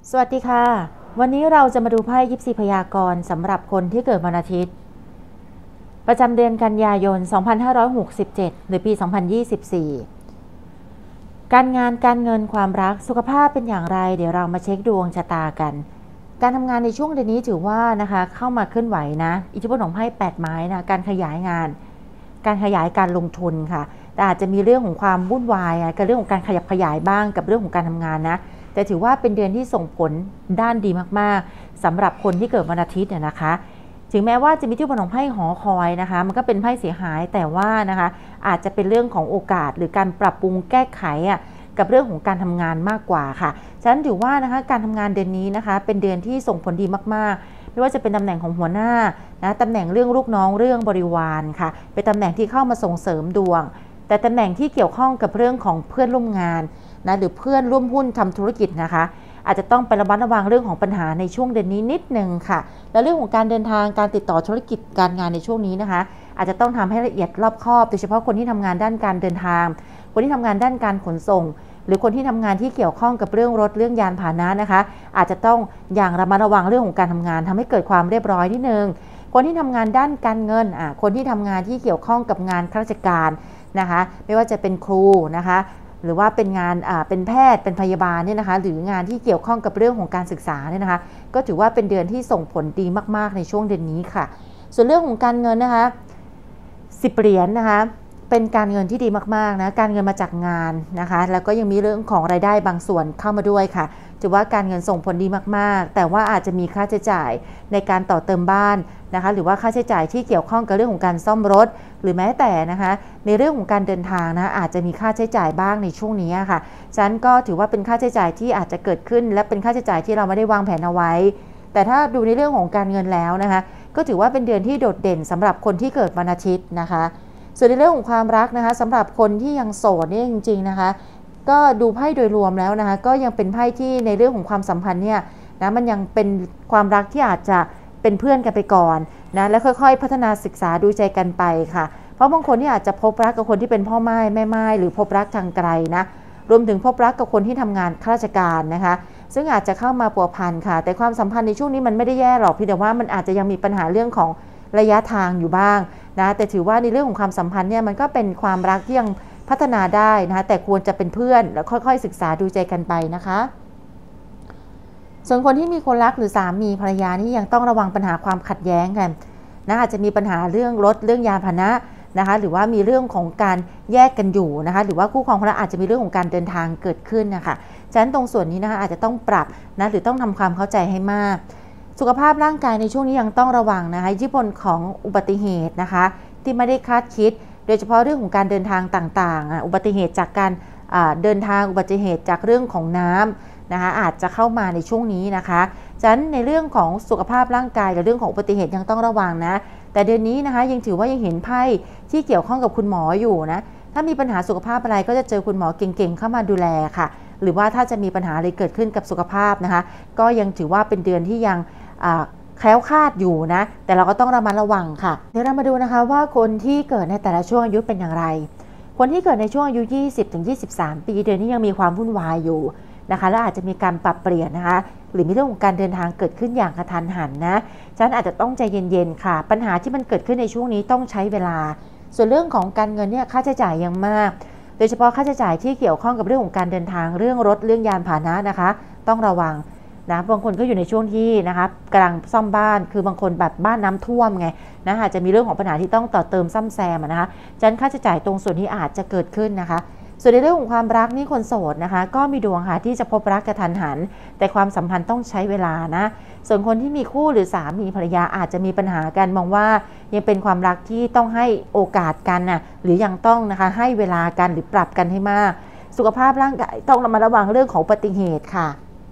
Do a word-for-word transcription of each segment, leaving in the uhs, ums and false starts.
สวัสดีค่ะวันนี้เราจะมาดูไพ่ยิปซีพยากรณ์สำหรับคนที่เกิดวันอาทิตย์ประจำเดือนกันยายน สองพันห้าร้อยหกสิบเจ็ด หรือปี สองพันยี่สิบสี่ การงานการเงินความรักสุขภาพเป็นอย่างไรเดี๋ยวเรามาเช็คดวงชะตากันการทำงานในช่วงเดือนนี้ถือว่านะคะเข้ามาเคลื่อนไหวนะอิทธิพลของไพ่แปดไม้นะการขยายงานการขยายการลงทุนค่ะแต่อาจจะมีเรื่องของความวุ่นวายกับเรื่องของการขยับขยายบ้างกับเรื่องของการทำงานนะแต่ถือว่าเป็นเดือนที่ส่งผลด้านดีมากๆสำหรับคนที่เกิดวันอาทิตย์เนี่ยนะคะถึงแม้ว่าจะมีที่บนของไพ่หอคอยนะคะมันก็เป็นไพ่เสียหายแต่ว่านะคะอาจจะเป็นเรื่องของโอกาสหรือการปรับปรุงแก้ไขอ่ะกับเรื่องของการทำงานมากกว่าค่ะฉะนั้นถือว่านะคะการทำงานเดือนนี้นะคะเป็นเดือนที่ส่งผลดีมากๆไม่ว่าจะเป็นตำแหน่งของหัวหน้านะตำแหน่งเรื่องลูกน้องเรื่องบริวารค่ะเป็นตำแหน่งที่เข้ามาส่งเสริมดวงแต่ตำแหน่งที่เกี่ยวข้องกับเรื่องของเพื่อนร่วมงานนะหรือเพื่อนร่วมหุ้นทำธุรกิจนะคะอาจจะต้องไประมัดระวังเรื่องของปัญหาในช่วงเดือนนี้นิดนึงค่ะและเรื่องของการเดินทางการติดต่อธุรกิจการงานในช่วงนี้นะคะอาจจะต้องทำให้ละเอียดรอบคอบโดยเฉพาะคนที่ทำงานด้านการเดินทางคนที่ทำงานด้านการขนส่งหรือคนที่ทำงานที่เกี่ยวข้องกับเรื่องรถเรื่องยานพาหนะนะคะอาจจะต้องอย่างระมัดระวังเรื่องของการทำงานทำให้เกิดความเรียบร้อยนิดนึงคนที่ทำงานด้านการเงินอ่ะคนที่ทำงานที่เกี่ยวข้องกับงานข้าราชการนะคะไม่ว่าจะเป็นครูนะคะหรือว่าเป็นงานอ่าเป็นแพทย์เป็นพยาบาลเนี่ยนะคะหรืองานที่เกี่ยวข้องกับเรื่องของการศึกษาเนี่ยนะคะก็ถือว่าเป็นเดือนที่ส่งผลดีมากๆในช่วงเดือนนี้ค่ะส่วนเรื่องของการเงินนะคะสิบเหรียญนะคะเป็นการเงินที่ดีมากๆนะการเงินมาจากงานนะคะแล้วก็ยังมีเรื่องของรายได้บางส่วนเข้ามาด้วยค่ะถือว่าการเงินส่งผลดีมากๆแต่ว่าอาจจะมีค่าใช้จ่ายในการต่อเติมบ้านนะคะหรือว่าค่าใช้จ่ายที่เกี่ยวข้องกับเรื่องของการซ่อมรถหรือแม้แต่นะคะในเรื่องของการเดินทางนะอาจจะมีค่าใช้จ่ายบ้างในช่วงนี้ค่ะฉะนั้นก็ถือว่าเป็นค่าใช้จ่ายที่อาจจะเกิดขึ้นและเป็นค่าใช้จ่ายที่เราไม่ได้วางแผนเอาไว้แต่ถ้าดูในเรื่องของการเงินแล้วนะคะก็ถือว่าเป็นเดือนที่โดดเด่นสำหรับคนที่เกิดวันอาทิตย์นะคะส่วนในเรื่องของความรักนะคะสำหรับคนที่ยังโสดเนี่ยจริงๆนะคะก็ดูไพ่โดยรวมแล้วนะคะก็ยังเป็นไพ่ที่ในเรื่องของความสัมพันธ์เนี่ยนะมันยังเป็นความรักที่อาจจะเป็นเพื่อนกันไปก่อนนะแล้วค่อยๆพัฒนาศึกษาดูใจกันไปค่ะเพราะบางคนที่อาจจะพบรักกับคนที่เป็นพ่อไม้แม่ไม้หรือพบรักทางไกลนะรวมถึงพบรักกับคนที่ทำงานข้าราชการนะคะซึ่งอาจจะเข้ามาพัวพันค่ะแต่ความสัมพันธ์ในช่วงนี้มันไม่ได้แย่หรอกเพียงแต่ว่ามันอาจจะยังมีปัญหาเรื่องของระยะทางอยู่บ้างนะแต่ถือว่าในเรื่องของความสัมพันธ์เนี่ยมันก็เป็นความรักที่ยังพัฒนาได้นะคะแต่ควรจะเป็นเพื่อนแล้วค่อยๆศึกษาดูใจกันไปนะคะส่วนคนที่มีคนรักหรือสามีภรรยานี่ยังต้องระวังปัญหาความขัดแย้งกันนะอาจจะมีปัญหาเรื่องรถเรื่องยานพาหนะนะคะหรือว่ามีเรื่องของการแยกกันอยู่นะคะหรือว่าคู่ครองคนละอาจจะมีเรื่องของการเดินทางเกิดขึ้นนะคะฉะนั้นตรงส่วนนี้นะคะอาจจะต้องปรับนะหรือต้องทำความเข้าใจให้มากสุขภาพร่างกายในช่วงนี้ยังต้องระวังนะคะอิทธิพลของอุบัติเหตุนะคะที่ไม่ได้คาดคิดโดยเฉพาะเรื่องของการเดินทางต่างๆอุบัติเหตุจากการเดินทางอุบัติเหตุจากเรื่องของน้ำนะคะอาจจะเข้ามาในช่วงนี้นะคะฉะนั้นในเรื่องของสุขภาพร่างกายและเรื่องของอุบัติเหตุยังต้องระวังนะแต่เดือนนี้นะคะยังถือว่ายังเห็นไพ่ที่เกี่ยวข้องกับคุณหมออยู่นะถ้ามีปัญหาสุขภาพอะไรก็จะเจอคุณหมอเก่งๆเข้ามาดูแลค่ะหรือว่าถ้าจะมีปัญหาอะไรเกิดขึ้นกับสุขภาพนะคะก็ยังถือว่าเป็นเดือนที่ยังแคล้วคลาดอยู่นะแต่เราก็ต้องระมัดระวังค่ะเดี๋ยวเรามาดูนะคะว่าคนที่เกิดในแต่ละช่วงอายุเป็นอย่างไรคนที่เกิดในช่วงอายุ ยี่สิบถึงยี่สิบสาม ปีเดือนนี้ยังมีความวุ่นวายอยู่นะคะและอาจจะมีการปรับเปลี่ยนนะคะหรือมีเรื่องของการเดินทางเกิดขึ้นอย่างกระทันหันนะฉะนั้นอาจจะต้องใจเย็นๆค่ะปัญหาที่มันเกิดขึ้นในช่วงนี้ต้องใช้เวลาส่วนเรื่องของการเงินเนี่ยค่าใช้จ่ายยังมากโดยเฉพาะค่าใช้จ่ายที่เกี่ยวข้องกับเรื่องของการเดินทางเรื่องรถเรื่องยานพาหนะนะคะต้องระวังนะบางคนก็อยู่ในช่วงที่นะคะกำลังซ่อมบ้านคือบางคนแบบบ้านน้ำท่วมไงนะอาจจะมีเรื่องของปัญหาที่ต้องต่อเติมซ่อมแซมนะคะฉะนั้นค่าใช้จ่ายตรงส่วนนี้อาจจะเกิดขึ้นนะคะส่วนในเรื่องของความรักนี่คนโสดนะคะก็มีดวงค่ะที่จะพบรักกระทันหันแต่ความสัมพันธ์ต้องใช้เวลานะส่วนคนที่มีคู่หรือสามีภรรยาอาจจะมีปัญหากันมองว่ายังเป็นความรักที่ต้องให้โอกาสกันนะหรือยังต้องนะคะให้เวลากันหรือปรับกันให้มากสุขภาพร่างกายต้องระมัดระวังเรื่องของอุบัติเหตุค่ะ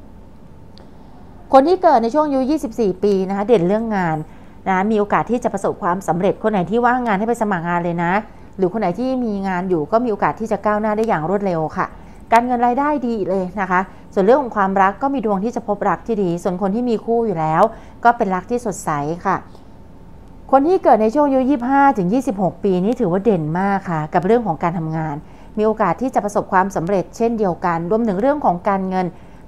คนที่เกิดในช่วงอายุยี่สิบสี่ปีนะคะเด่นเรื่องงานนะมีโอกาสที่จะประสบความสำเร็จคนไหนที่ว่างงานให้ไปสมัครงานเลยนะหรือคนไหนที่มีงานอยู่ก็มีโอกาสที่จะก้าวหน้าได้อย่างรวดเร็วค่ะการเงินรายได้ดีเลยนะคะส่วนเรื่องของความรักก็มีดวงที่จะพบรักที่ดีส่วนคนที่มีคู่อยู่แล้วก็เป็นรักที่สดใสค่ะคนที่เกิดในช่วงอายุยี่สิบห้าถึงยี่สิบหกปีนี้ถือว่าเด่นมากค่ะกับเรื่องของการทำงานมีโอกาสที่จะประสบความสำเร็จเช่นเดียวกันรวมถึงเรื่องของการเงิน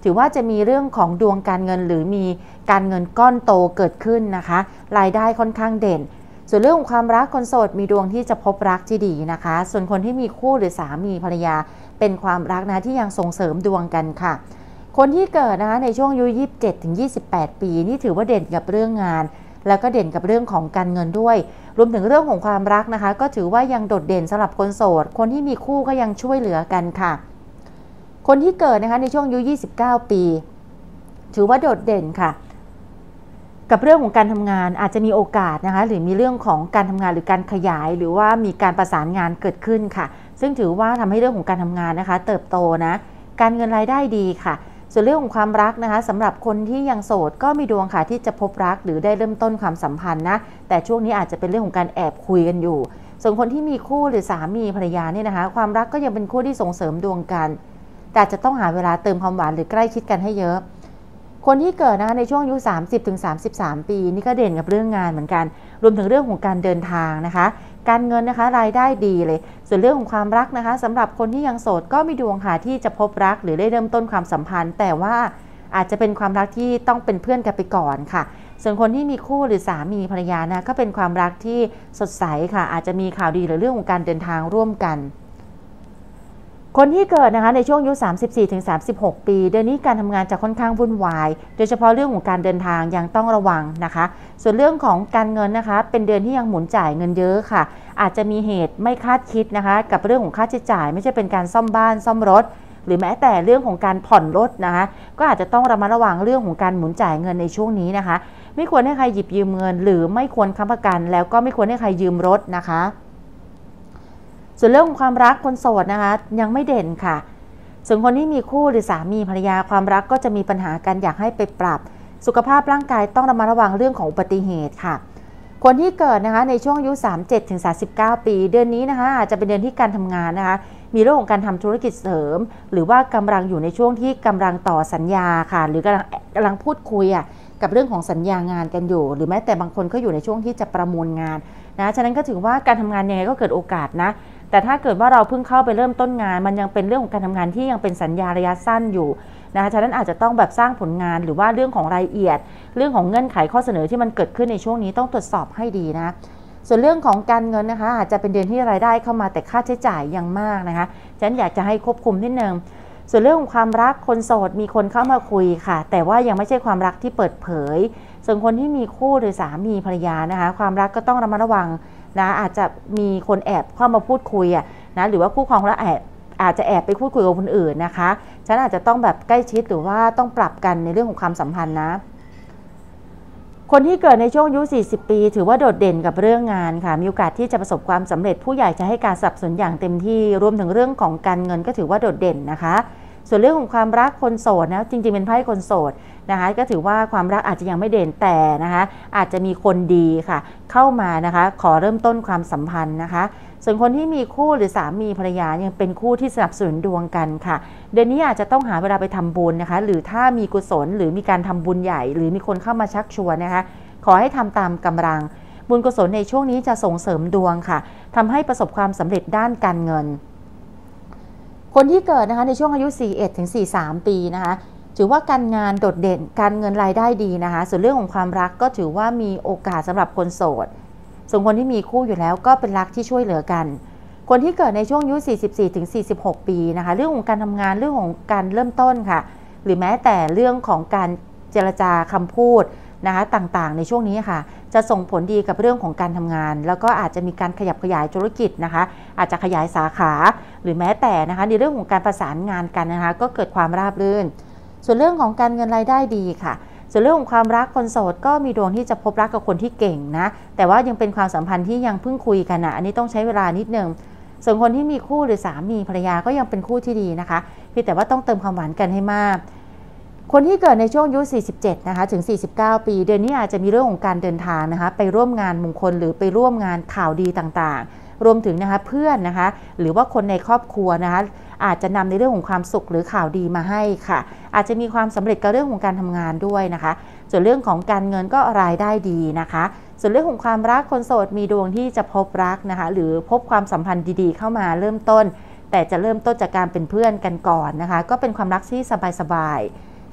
ถือว่าจะมีเรื่องของดวงการเงินหรือมีการเงินก้อนโตเกิดขึ้นนะคะรายได้ค่อนข้างเด่นส่วนเรื่องของความรักคนโสดมีดวงที่จะพบรักที่ดีนะคะส่วนคนที่มีคู่หรือสามีภรรยาเป็นความรักนะที่ยังส่งเสริมดวงกันค่ะคนที่เกิดนะคะในช่วงอายุยี่สิบเจ็ดถึงยี่สิบแปดปีนี่ถือว่าเด่นกับเรื่องงานแล้วก็เด่นกับเรื่องของการเงินด้วยรวมถึงเรื่องของความรักนะคะก็ถือว่ายังโดดเด่นสำหรับคนโสดคนที่มีคู่ก็ยังช่วยเหลือกันค่ะคนที่เกิดนะคะในช่วงอายุยี่สิบเก้าปีถือว่าโดดเด่นค่ะกับเรื่องของการทำงานอาจจะมีโอกาสนะคะหรือมีเรื่องของการทำงานหรือการขยายหรือว่ามีการประสานงานเกิดขึ้นค่ะซึ่งถือว่าทำให้เรื่องของการทำงานนะคะเติบโตนะการเงินรายได้ดีค่ะส่วนเรื่องของความรักนะคะสำหรับคนที่ยังโสดก็มีดวงค่ะที่จะพบรักหรือได้เริ่มต้นความสัมพันธ์นะแต่ช่วงนี้อาจจะเป็นเรื่องของการแอบคุยกันอยู่ส่วนคนที่มีคู่หรือสามีภรรยาเนี่ยนะคะความรักก็ยังเป็นคู่ที่ส่งเสริมดวงกันแต่จะต้องหาเวลาเติมความหวานหรือใกล้ชิดกันให้เยอะคนที่เกิดนะคะในช่วงอายุ สามสิบถึงสามสิบสาม ปีนี่ก็เด่นกับเรื่องงานเหมือนกันรวมถึงเรื่องของการเดินทางนะคะการเงินนะคะรายได้ดีเลยส่วนเรื่องของความรักนะคะสำหรับคนที่ยังโสดก็มีดวงค่ะที่จะพบรักหรือได้เริ่มต้นความสัมพันธ์แต่ว่าอาจจะเป็นความรักที่ต้องเป็นเพื่อนกันไปก่อนค่ะส่วนคนที่มีคู่หรือสามีภรรยานะก็เป็นความรักที่สดใสค่ะอาจจะมีข่าวดีหรือเรื่องของการเดินทางร่วมกันคนที่เกิดนะคะในช่วงอายุ สามสิบสี่ถึงสามสิบหก ปีเดือนนี้การทำงานจะค่อนข้างวุ่นวายโดยเฉพาะเรื่องของการเดินทางยังต้องระวังนะคะส่วนเรื่องของการเงินนะคะเป็นเดือนที่ยังหมุนจ่ายเงินเยอะค่ะอาจจะมีเหตุไม่คาดคิดนะคะกับเรื่องของค่าใช้จ่ายไม่ใช่เป็นการซ่อมบ้านซ่อมรถหรือแม้แต่เรื่องของการผ่อนรถนะคะก็อาจจะต้องระมัดระวังเรื่องของการหมุนจ่ายเงินในช่วงนี้นะคะไม่ควรให้ใครหยิบยืมเงินหรือไม่ควรค้ำประกันแล้วก็ไม่ควรให้ใครยืมรถนะคะส่วนเรื่องของความรักคนโสดนะคะยังไม่เด่นค่ะส่วนคนที่มีคู่หรือสามีภรรยาความรักก็จะมีปัญหากันอยากให้ไปปรับสุขภาพร่างกายต้องระมัดระวังเรื่องของอุบัติเหตุค่ะคนที่เกิดนะคะในช่วงอายุ สามสิบเจ็ดถึงสามสิบเก้า ปีเดือนนี้นะคะอาจจะเป็นเดือนที่การทำงานนะคะมีเรื่องของการทำธุรกิจเสริมหรือว่ากำลังอยู่ในช่วงที่กำลังต่อสัญญาค่ะหรือกำลังกำลังพูดคุยอ่ะกับเรื่องของสัญญางานกันอยู่หรือแม้แต่บางคนก็อยู่ในช่วงที่จะประมูลงานนะฉะนั้นก็ถือว่าการทำงานยังไงก็เกิดโอกาสนะแต่ถ้าเกิดว่าเราเพิ่งเข้าไปเริ่มต้นงานมันยังเป็นเรื่องของการทำงานที่ยังเป็นสัญญาระยะสั้นอยู่นะคะฉะนั้นอาจจะต้องแบบสร้างผลงานหรือว่าเรื่องของรายละเอียดเรื่องของเงื่อนไขข้อเสนอที่มันเกิดขึ้นในช่วงนี้ต้องตรวจสอบให้ดีนะส่วนเรื่องของการเงินนะคะอาจจะเป็นเดือนที่รายได้เข้ามาแต่ค่าใช้จ่ายยังมากนะคะฉะนั้นอยากจะให้ควบคุมนิดนึงส่วนเรื่องของความรักคนโสดมีคนเข้ามาคุยค่ะแต่ว่ายังไม่ใช่ความรักที่เปิดเผยส่วนคนที่มีคู่หรือสามีภรรยานะคะความรักก็ต้องระมัดระวังนะอาจจะมีคนแอบเข้ามาพูดคุยอ่ะนะหรือว่าคู่ครองแล้วแอบอาจจะแอบไปพูดคุยกับคนอื่นนะคะฉันอาจจะต้องแบบใกล้ชิดหรือว่าต้องปรับกันในเรื่องของความสัมพันธ์นะคนที่เกิดในช่วงอายุสี่สิบปีถือว่าโดดเด่นกับเรื่องงานค่ะมีโอกาสที่จะประสบความสำเร็จผู้ใหญ่จะให้การสนับสนุนอย่างเต็มที่รวมถึงเรื่องของการเงินก็ถือว่าโดดเด่นนะคะส่วนเรื่องของความรักคนโสดนะจริงๆเป็นไพ่คนโสดนะคะก็ถือว่าความรักอาจจะยังไม่เด่นแต่นะคะอาจจะมีคนดีค่ะเข้ามานะคะขอเริ่มต้นความสัมพันธ์นะคะส่วนคนที่มีคู่หรือสามีภรรยายังเป็นคู่ที่สนับสนุนดวงกันค่ะเดือนนี้อาจจะต้องหาเวลาไปทำบุญนะคะหรือถ้ามีกุศลหรือมีการทำบุญใหญ่หรือมีคนเข้ามาชักชวนนะคะขอให้ทำตามกำลังบุญกุศลในช่วงนี้จะส่งเสริมดวงค่ะทำให้ประสบความสำเร็จด้านการเงินคนที่เกิดนะคะในช่วงอายุสี่สิบเอ็ดถึงสี่สิบสามปีนะคะถือว่าการงานโดดเด่นการเงินรายได้ดีนะคะส่วนเรื่องของความรักก็ถือว่ามีโอกาสสำหรับคนโสดส่วนคนที่มีคู่อยู่แล้วก็เป็นรักที่ช่วยเหลือกันคนที่เกิดในช่วงอายุสี่สิบสี่ถึงสี่สิบหกปีนะคะเรื่องของการทำงานเรื่องของการเริ่มต้นค่ะหรือแม้แต่เรื่องของการเจรจาคำพูดนะคะต่างๆในช่วงนี้ค่ะจะส่งผลดีกับเรื่องของการทำงานแล้วก็อาจจะมีการขยับขยายธุรกิจนะคะอาจจะขยายสาขาหรือแม้แต่นะคะในเรื่องของการประสานงานกันนะคะก็เกิดความราบรื่นส่วนเรื่องของการเงินรายได้ดีค่ะส่วนเรื่องของความรักคนโสดก็มีดวงที่จะพบรักกับคนที่เก่งนะแต่ว่ายังเป็นความสัมพันธ์ที่ยังเพิ่งคุยกันนะอันนี้ต้องใช้เวลานิดนึงส่วนคนที่มีคู่หรือสามีภรรยาก็ยังเป็นคู่ที่ดีนะคะเพียงแต่ว่าต้องเติมความหวานกันให้มากคนที่เกิดในช่วงอายุสี่สิบเจ็ดนะคะถึงสี่สิบเก้าปีเดือนนี้อาจจะมีเรื่องของการเดินทางนะคะไปร่วมงานมงคลหรือไปร่วมงานข่าวดีต่างๆรวมถึงนะคะเพื่อนนะคะหรือว่าคนในครอบครัวนะคะอาจจะนำในเรื่องของความสุขหรือข่าวดีมาให้ค่ะอาจจะมีความสำเร็จกับเรื่องของการทำงานด้วยนะคะส่วนเรื่องของการเงินก็รายได้ดีนะคะส่วนเรื่องของความรักคนโสดมีดวงที่จะพบรักนะคะหรือพบความสัมพันธ์ดีๆเข้ามาเริ่มต้นแต่จะเริ่มต้นจากการเป็นเพื่อนกันก่อนนะคะก็เป็นความรักที่สบายๆ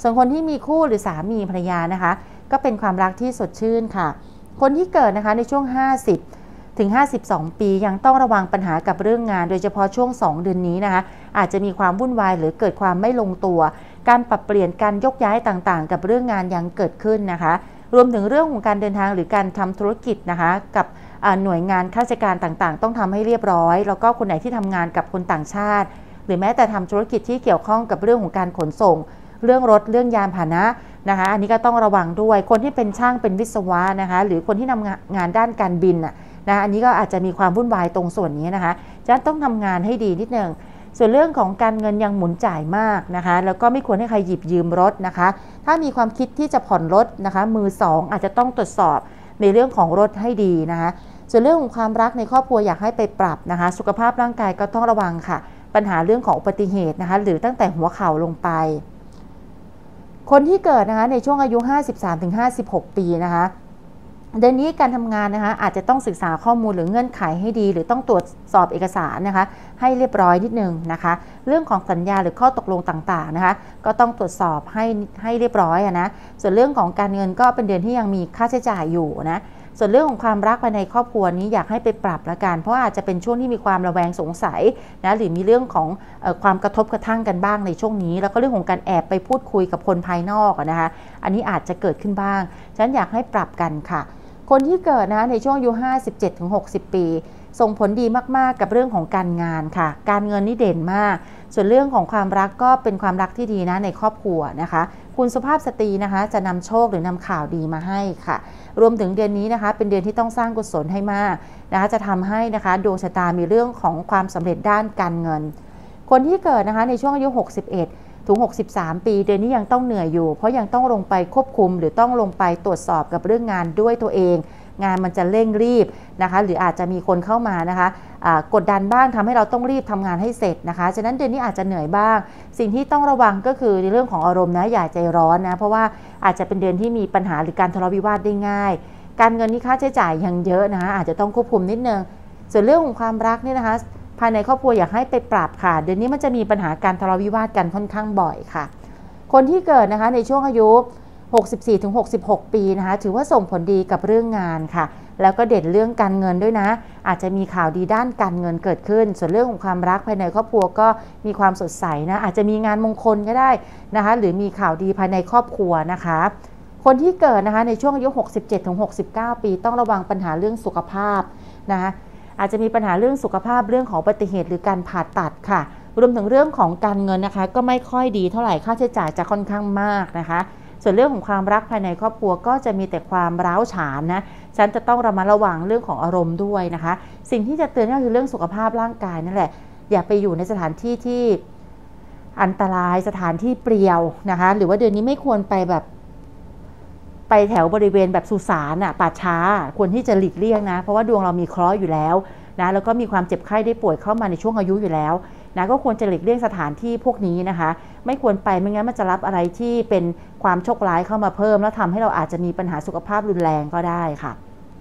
ส่วนคนที่มีคู่หรือสามีภรรยานะคะก็เป็นความรักที่สดชื่นค่ะคนที่เกิดนะคะในช่วงห้าสิบถึงห้าสิบสองปียังต้องระวังปัญหากับเรื่องงานโดยเฉพาะช่วงสองเดือนนี้นะคะอาจจะมีความวุ่นวายหรือเกิดความไม่ลงตัวการปรับเปลี่ยนการยกย้ายต่างๆกับเรื่องงานยังเกิดขึ้นนะคะรวมถึงเรื่องของการเดินทางหรือการทำธุรกิจนะคะกับหน่วยงานข้าราชการต่างๆต้องทำให้เรียบร้อยแล้วก็คนไหนที่ทำงานกับคนต่างชาติหรือแม้แต่ทำธุรกิจที่เกี่ยวข้องกับเรื่องของการขนส่งเรื่องรถเรื่องยานพาหนะนะคะอันนี้ก็ต้องระวังด้วยคนที่เป็นช่างเป็นวิศวะนะคะหรือคนที่ทำงานด้านการบินนะอันนี้ก็อาจจะมีความวุ่นวายตรงส่วนนี้นะคะฉะนั้นต้องทำงานให้ดีนิดนึงส่วนเรื่องของการเงินยังหมุนจ่ายมากนะคะแล้วก็ไม่ควรให้ใครหยิบยืมรถนะคะถ้ามีความคิดที่จะผ่อนรถนะคะมือสองอาจจะต้องตรวจสอบในเรื่องของรถให้ดีนะคะส่วนเรื่องของความรักในครอบครัวอยากให้ไปปรับนะคะสุขภาพร่างกายก็ต้องระวังค่ะปัญหาเรื่องของอุบัติเหตุนะคะหรือตั้งแต่หัวเข่าลงไปคนที่เกิดนะคะในช่วงอายุ ห้าสิบสามถึงห้าสิบหก ปีนะคะเดือนนี้การทำงานนะคะอาจจะต้องศึกษาข้อมูลหรือเงื่อนไขให้ดีหรือต้องตรวจสอบเอกสารนะคะให้เรียบร้อยนิดนึงนะคะเรื่องของสัญญาหรือข้อตกลงต่างๆนะคะก็ต้องตรวจสอบให้ให้เรียบร้อยนะส่วนเรื่องของการเงินก็เป็นเดือนที่ยังมีค่าใช้จ่ายอยู่นะส่วนเรื่องของความรักภายในครอบครัวนี้อยากให้ไปปรับละกันเพราะอาจจะเป็นช่วงที่มีความระแวงสงสัยนะหรือมีเรื่องของเอ่อความกระทบกระทั่งกันบ้างในช่วงนี้แล้วก็เรื่องของการแอบไปพูดคุยกับคนภายนอกนะคะอันนี้อาจจะเกิดขึ้นบ้างฉะนั้นอยากให้ปรับกันค่ะคนที่เกิดนะในช่วงอายุ ห้าสิบเจ็ดถึงหกสิบ ปีส่งผลดีมากๆกับเรื่องของการงานค่ะการเงินนี่เด่นมากส่วนเรื่องของความรักก็เป็นความรักที่ดีนะในครอบครัวนะคะคุณสุภาพสตรีนะคะจะนำโชคหรือนำข่าวดีมาให้ค่ะรวมถึงเดือนนี้นะคะเป็นเดือนที่ต้องสร้างกุศลให้มากนะคะจะทำให้นะคะดวงชะตามีเรื่องของความสำเร็จด้านการเงินคนที่เกิดนะคะในช่วงอายุหกสิบเอ็ดถึงหกสิบสามปีเดือนนี้ยังต้องเหนื่อยอยู่เพราะยังต้องลงไปควบคุมหรือต้องลงไปตรวจสอบกับเรื่องงานด้วยตัวเองงานมันจะเร่งรีบนะคะหรืออาจจะมีคนเข้ามานะคะกดดันบ้างทำให้เราต้องรีบทำงานให้เสร็จนะคะฉะนั้นเดือนนี้อาจจะเหนื่อยบ้างสิ่งที่ต้องระวังก็คือในเรื่องของอารมณ์นะอย่าใจร้อนนะเพราะว่าอาจจะเป็นเดือนที่มีปัญหาหรือการทะเลาะวิวาทได้ง่ายการเงินนี่ค่าใช้จ่ายยังเยอะนะคะอาจจะต้องควบคุมนิดนึงส่วนเรื่องของความรักนี่นะคะภายในครอบครัวอยากให้ไปปรับค่ะเดือนนี้มันจะมีปัญหาการทะเลาะวิวาทกันค่อนข้างบ่อยค่ะคนที่เกิดนะคะในช่วงอายุหกสิบสี่ถึงหกสิบหก ปีนะคะถือว่าส่งผลดีกับเรื่องงานค่ะแล้วก็เด่นเรื่องการเงินด้วยนะอาจจะมีข่าวดีด้านการเงินเกิดขึ้นส่วนเรื่องของความรักภายในครอบครัวก็มีความสดใสนะอาจจะมีงานมงคลก็ได้นะคะหรือมีข่าวดีภายในครอบครัวนะคะคนที่เกิดนะคะในช่วงอายุหกสิบเจ็ดถึงหกสิบเก้า ปีต้องระวังปัญหาเรื่องสุขภาพนะคะอาจจะมีปัญหาเรื่องสุขภาพเรื่องของอุบัติเหตุหรือการผ่าตัดค่ะรวมถึงเรื่องของการเงินนะคะก็ไม่ค่อยดีเท่าไหร่ค่าใช้จ่ายจะค่อนข้างมากนะคะส่วนเรื่องของความรักภายในครอบครัวก็จะมีแต่ความร้าวฉานนะฉันจะต้องระมัดระวังเรื่องของอารมณ์ด้วยนะคะสิ่งที่จะเตือนก็คือเรื่องสุขภาพร่างกายนั่นแหละอย่าไปอยู่ในสถานที่ที่อันตรายสถานที่เปลี่ยวนะคะหรือว่าเดือนนี้ไม่ควรไปแบบไปแถวบริเวณแบบสุสานอ่ะป่าช้าควรที่จะหลีกเลี่ยงนะเพราะว่าดวงเรามีเคราะห์อยู่แล้วนะแล้วก็มีความเจ็บไข้ได้ป่วยเข้ามาในช่วงอายุอยู่แล้วนะก็ควรจะหลีกเลี่ยงสถานที่พวกนี้นะคะไม่ควรไปไม่งั้นมันจะรับอะไรที่เป็นความโชคร้ายเข้ามาเพิ่มแล้วทำให้เราอาจจะมีปัญหาสุขภาพรุนแรงก็ได้ค่ะ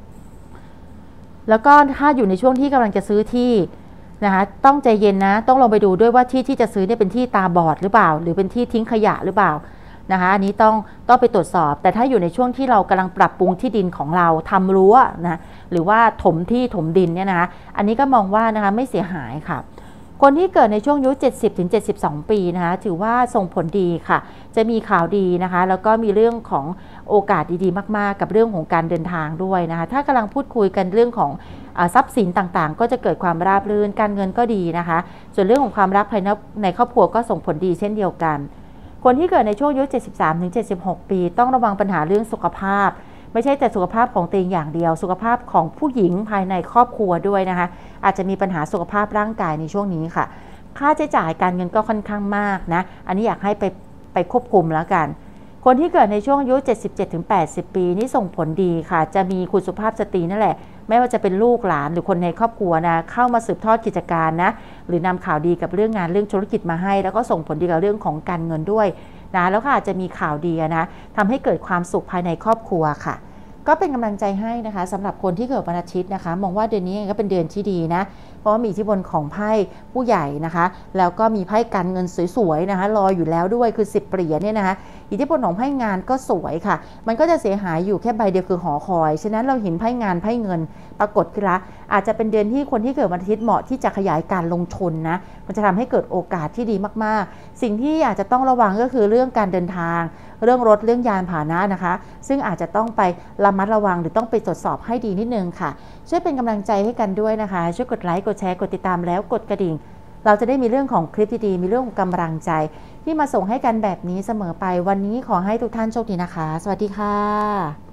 แล้วก็ถ้าอยู่ในช่วงที่กำลังจะซื้อที่นะคะต้องใจเย็นนะต้องลองไปดูด้วยว่าที่ที่จะซื้อเนี่ยเป็นที่ตาบอดหรือเปล่าหรือเป็นที่ทิ้งขยะหรือเปล่านะคะอันนี้ต้องต้องไปตรวจสอบแต่ถ้าอยู่ในช่วงที่เรากำลังปรับปรุงที่ดินของเราทำรั้วนะหรือว่าถมที่ถมดินเนี่ยนะคะอันนี้ก็มองว่านะคะไม่เสียหายค่ะคนที่เกิดในช่วงอายุ เจ็ดสิบถึงเจ็ดสิบสอง ปีนะคะถือว่าส่งผลดีค่ะจะมีข่าวดีนะคะแล้วก็มีเรื่องของโอกาสดีๆมากๆกับเรื่องของการเดินทางด้วยนะคะถ้ากำลังพูดคุยกันเรื่องของทรัพย์สินต่างๆก็จะเกิดความราบรื่นการเงินก็ดีนะคะส่วนเรื่องของความรักภายในครอบครัวก็ส่งผลดีเช่นเดียวกันคนที่เกิดในช่วงอายุ เจ็ดสิบสามถึงเจ็ดสิบหก ปีต้องระวังปัญหาเรื่องสุขภาพไม่ใช่แต่สุขภาพของตัวเองอย่างเดียวสุขภาพของผู้หญิงภายในครอบครัวด้วยนะคะอาจจะมีปัญหาสุขภาพร่างกายในช่วงนี้ค่ะค่าใช้จ่ายการเงินก็ค่อนข้างมากนะอันนี้อยากให้ไปไปควบคุมแล้วกันคนที่เกิดในช่วงอายุ เจ็ดสิบเจ็ดถึงแปดสิบ ปีนี่ส่งผลดีค่ะจะมีคุณสุภาพสตรีนั่นแหละไม่ว่าจะเป็นลูกหลานหรือคนในครอบครัวนะเข้ามาสืบทอดกิจการนะหรือนำข่าวดีกับเรื่องงานเรื่องธุรกิจมาให้แล้วก็ส่งผลดีกับเรื่องของการเงินด้วยนะแล้วก็อาจจะมีข่าวดีนะทำให้เกิดความสุขภายในครอบครัวค่ะก็เป็นกำลังใจให้นะคะสำหรับคนที่เกิดวันอาทิตย์นะคะมองว่าเดือนนี้ก็เป็นเดือนที่ดีนะเพราะว่ามีอิทธิพลของไพ่ผู้ใหญ่นะคะแล้วก็มีไพ่การเงินสวยๆนะคะรออยู่แล้วด้วยคือสิบเหรียญเนี่ยนะคะอิทธิพลของไพ่งานก็สวยค่ะมันก็จะเสียหายอยู่แค่ใบเดียวคือหอคอยฉะนั้นเราเห็นไพ่งานไพ่เงินปรากฏขึ้นละอาจจะเป็นเดือนที่คนที่เกิดวันอาทิตย์เหมาะที่จะขยายการลงทุนนะมันจะทำให้เกิดโอกาสที่ดีมากๆสิ่งที่อาจจะต้องระวังก็คือเรื่องการเดินทางเรื่องรถเรื่องยานพาหนะนะคะซึ่งอาจจะต้องไประมัดระวังหรือต้องไปตรวจสอบให้ดีนิดนึงค่ะช่วยเป็นกำลังใจให้กันด้วยนะคะช่วยกดไลค์กดแชร์กดติดตามแล้วกดกระดิ่งเราจะได้มีเรื่องของคลิปดีๆมีเรื่องของกำลังใจที่มาส่งให้กันแบบนี้เสมอไปวันนี้ขอให้ทุกท่านโชคดีนะคะสวัสดีค่ะ